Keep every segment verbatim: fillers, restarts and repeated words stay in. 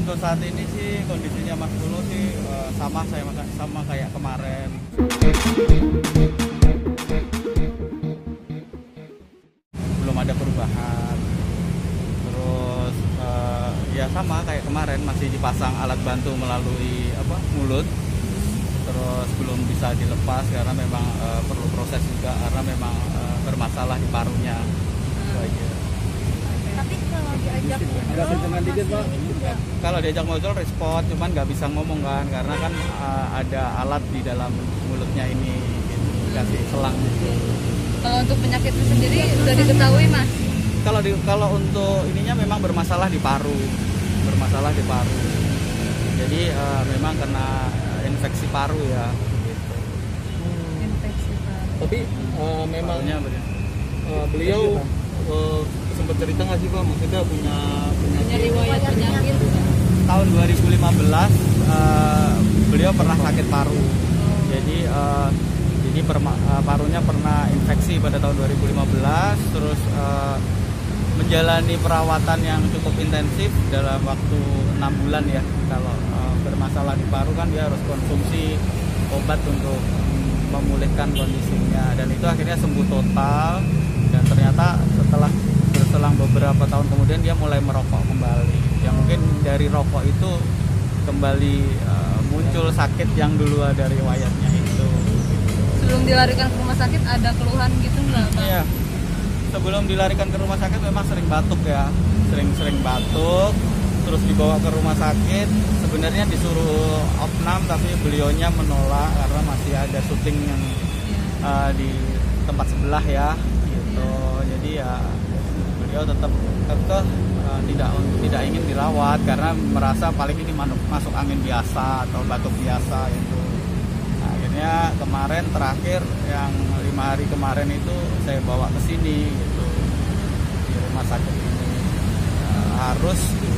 Untuk saat ini sih kondisinya Mas Polo sih uh, sama saya sama kayak kemarin. Belum ada perubahan. Terus uh, ya sama kayak kemarin, masih dipasang alat bantu melalui apa mulut. Terus belum bisa dilepas karena memang uh, perlu proses juga karena memang uh, bermasalah di parunya. Hmm. Itu aja. Tapi kalau diajak ngobrol masih ini enggak? Kalau diajak ngobrol respon, cuman nggak bisa ngomong kan karena kan uh, ada alat di dalam mulutnya ini, gitu, kasih selang gitu. Kalau untuk penyakit itu sendiri sudah diketahui, Mas? Kalau di, kalau untuk ininya memang bermasalah di paru, bermasalah di paru. Jadi uh, memang kena infeksi paru ya. Gitu. Hmm. Infeksi paru. Tapi uh, memang uh, beliau uh, sempat cerita nggak sih Pak, maksudnya punya punya riwayat penyakit? Tahun dua ribu lima belas uh, beliau pernah sakit paru. Oh. Jadi uh, jadi perma, uh, parunya pernah infeksi pada tahun dua ribu lima belas, terus uh, menjalani perawatan yang cukup intensif dalam waktu enam bulan ya. Kalau uh, bermasalah di paru kan dia harus konsumsi obat untuk memulihkan kondisinya, dan itu akhirnya sembuh total. Dan ternyata setelah berselang beberapa tahun kemudian dia mulai merokok kembali. Yang mungkin dari rokok itu kembali uh, muncul sakit yang dulu ada riwayatnya itu. Sebelum dilarikan ke rumah sakit ada keluhan gitu nggak, Pak? Iya. Sebelum dilarikan ke rumah sakit memang sering batuk ya, sering-sering batuk. Terus dibawa ke rumah sakit, sebenarnya disuruh opnam tapi beliaunya menolak karena masih ada syuting yang uh, di tempat sebelah ya. Gitu. Jadi ya beliau tetap tetap uh, tidak tidak ingin dirawat karena merasa paling ini masuk angin biasa atau batuk biasa itu. Nah, akhirnya kemarin terakhir yang lima hari kemarin itu saya bawa ke sini gitu, di rumah sakit ini uh, harus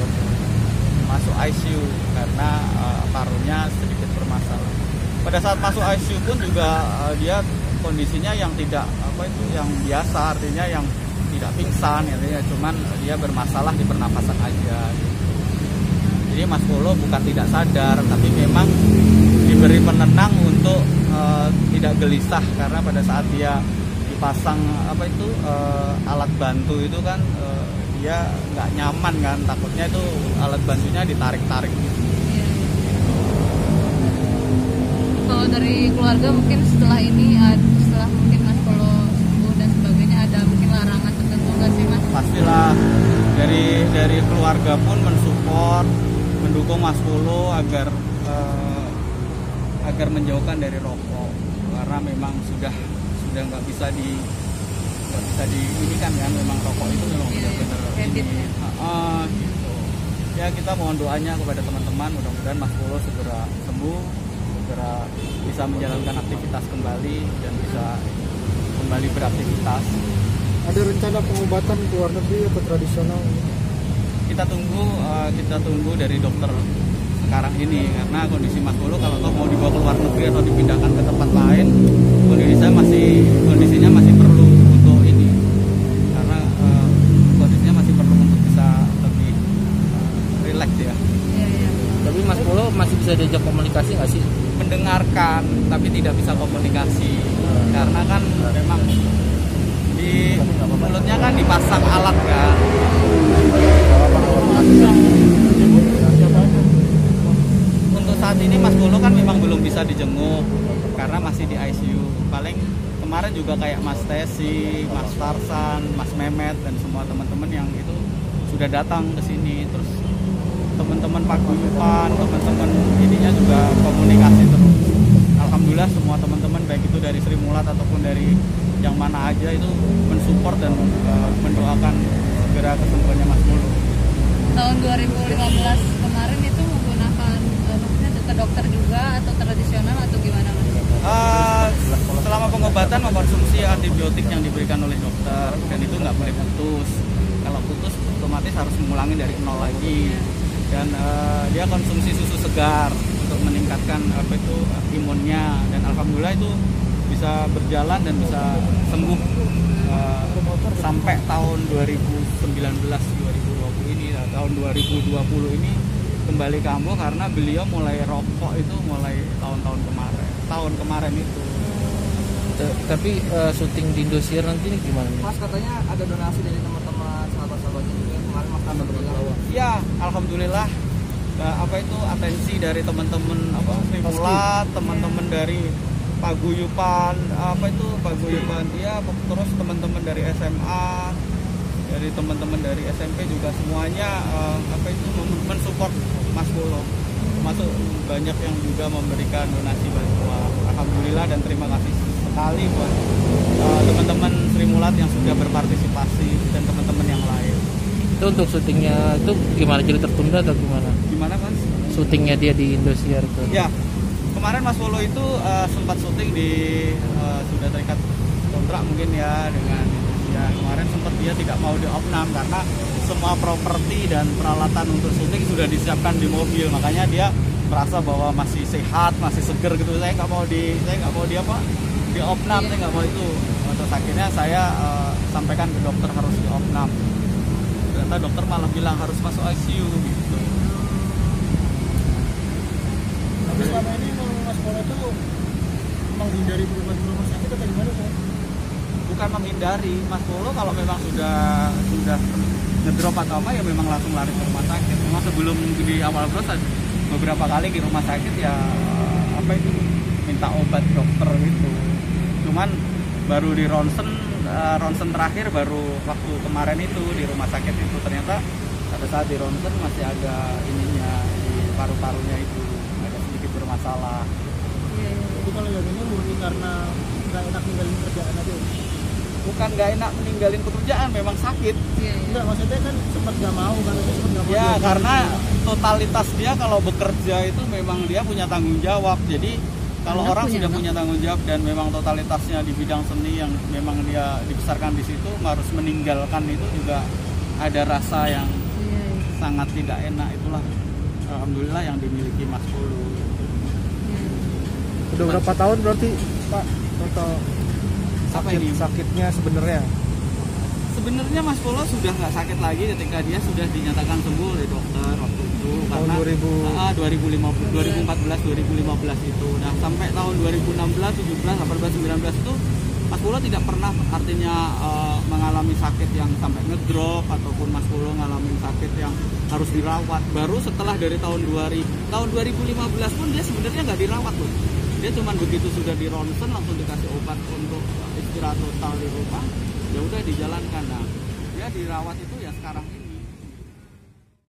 masuk I C U karena uh, parunya sedikit bermasalah. Pada saat masuk I C U pun juga uh, dia kondisinya yang tidak apa itu yang biasa, artinya yang tidak pingsan, artinya cuman dia bermasalah di pernapasan aja gitu. Jadi Mas Polo bukan tidak sadar, tapi memang diberi penenang untuk uh, tidak gelisah karena pada saat dia dipasang apa itu uh, alat bantu itu kan uh, dia nggak nyaman kan, takutnya itu alat bantunya ditarik-tarik gitu. Kalau dari keluarga mungkin setelah ini, setelah mungkin Mas Polo sembuh dan sebagainya, ada mungkin larangan tertentu nggak sih Mas? Pastilah dari dari keluarga pun mensupport, mendukung Mas Polo agar uh, agar menjauhkan dari rokok karena memang sudah sudah nggak bisa di nggak bisa di ini kan kan memang rokok itu memang yeah, benar-benar ini uh, gitu. Ya kita mohon doanya kepada teman-teman, mudah-mudahan Mas Polo segera sembuh, segera bisa menjalankan aktivitas kembali dan bisa kembali beraktivitas. Ada rencana pengobatan ke luar negeri atau tradisional? Kita tunggu uh, kita tunggu dari dokter sekarang ini karena kondisi Mas Polo kalau toh mau dibawa ke luar negeri atau dipindahkan ke tempat lain, kondisi saya masih kondisinya masih perlu untuk ini karena uh, kondisinya masih perlu untuk bisa lebih uh, rileks ya. Iya, iya. Tapi Mas Polo masih bisa diajak komunikasi nggak sih? Mendengarkan tapi tidak bisa komunikasi karena kan memang di mulutnya kan dipasang alat kan. Untuk saat ini Mas Polo kan memang belum bisa dijenguk karena masih di I C U. Paling kemarin juga kayak Mas Tesi, Mas Tarsan, Mas Mehmet dan semua teman-teman yang itu sudah datang ke sini. Terus teman-teman paguyuban, teman-teman ininya juga komunikasi terus. Alhamdulillah semua teman-teman baik itu dari Sri Mulat ataupun dari yang mana aja itu mensupport dan uh, mendoakan segera kesembuhannya Mas Polo. Tahun dua ribu lima belas kemarin itu menggunakan uh, maksudnya ke dokter juga atau tradisional atau gimana Mas? Uh, selama pengobatan mengkonsumsi antibiotik yang diberikan oleh dokter dan itu nggak boleh putus. Kalau putus otomatis harus mengulangi dari nol lagi. Dan uh, dia konsumsi susu segar untuk meningkatkan apa itu imunnya dan alhamdulillah itu bisa berjalan dan bisa sembuh uh, sampai tahun dua ribu sembilan belas dua ribu dua puluh ini, tahun dua ribu dua puluh ini kembali kambuh karena beliau mulai rokok itu mulai tahun-tahun kemarin tahun kemarin itu. T- tapi uh, syuting di Indosiar nanti ini gimana nih? Mas katanya ada donasi dari teman-teman sahabat-sahabatnya juga yang kemarin Mas Tanda bilang. Ya, alhamdulillah. Nah, apa itu atensi dari teman-teman apa Sri Mulat, teman-teman dari Paguyuban, apa itu Paguyuban dia, terus teman-teman dari S M A, dari teman-teman dari S M P juga semuanya uh, apa itu mensupport Mas Polo. Termasuk banyak yang juga memberikan donasi bantuan. Alhamdulillah dan terima kasih sekali buat uh, teman-teman Sri Mulat yang sudah berpartisipasi dan teman-teman yang lain. Itu untuk syutingnya itu gimana, jadi tertunda atau gimana? Gimana Mas? Syutingnya dia di Indosiar itu? Ya, kemarin Mas Polo itu uh, sempat syuting di uh, sudah terikat kontrak mungkin ya dengan ya kemarin sempat dia tidak mau di opnam karena semua properti dan peralatan untuk syuting sudah disiapkan di mobil, makanya dia merasa bahwa masih sehat, masih seger gitu. Saya nggak mau di saya nggak mau di apa di opnam, saya nggak mau itu. Terus akhirnya saya uh, sampaikan ke dokter harus di opnam. Ternyata dokter malah bilang harus masuk I C U gitu. Tapi selama ini Mas Polo itu menghindari berobat di rumah sakit atau gimana Pak? Bukan menghindari, Mas Polo kalau memang sudah sudah ngedrop atau apa ya memang langsung lari ke rumah sakit. Memang sebelum di awal proses beberapa kali di rumah sakit ya apa itu minta obat dokter gitu. Cuman baru di ronsen uh, ronsen terakhir baru waktu kemarin itu di rumah sakit itu ternyata pada saat di ronsen masih ada ininya di paru-parunya itu ada sedikit bermasalah. Iya, iya. Jadi kalau yang ini murni karena nggak enak ninggalin kerjaan aja. Bukan nggak enak meninggalin pekerjaan, memang sakit. Iya, iya. Enggak, maksudnya kan sempat nggak mau kan, sempat nggak mau. Ya dia- karena totalitas dia kalau bekerja itu memang dia punya tanggung jawab. Jadi kalau Anak orang punya sudah anak. punya tanggung jawab dan memang totalitasnya di bidang seni yang memang dia dibesarkan di situ, harus meninggalkan itu juga ada rasa yang Iya, iya. sangat tidak enak. Itulah alhamdulillah yang dimiliki Mas Polo. Iya. Udah berapa tahun berarti Pak total Apa sakit ini? sakitnya sebenarnya? Sebenarnya Mas Polo sudah nggak sakit lagi ketika dia sudah dinyatakan sembuh oleh dokter waktu itu karena dua ribu. ah, dua ribu lima belas, dua ribu empat belas, dua ribu lima belas itu. Nah sampai tahun dua ribu enam belas, tujuh belas, delapan belas, sembilan belas itu Mas Polo tidak pernah artinya uh, mengalami sakit yang sampai ngedrop ataupun Mas Polo ngalamin sakit yang harus dirawat. Baru setelah dari tahun dua ribu, tahun dua ribu lima belas pun dia sebenarnya nggak dirawat loh. Dia cuma begitu sudah di ronsen langsung dikasih obat untuk istirahat total di rumah. Ya udah dijalankan. Nah dia dirawat itu